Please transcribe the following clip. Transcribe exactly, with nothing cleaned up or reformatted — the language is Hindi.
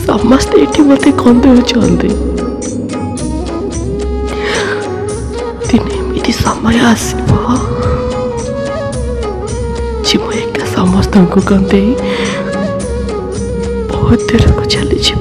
समस्ते ये मत कंदे दिने एमती समय आसब जी मु एका समस्त को कंदे बहुत दूर को चली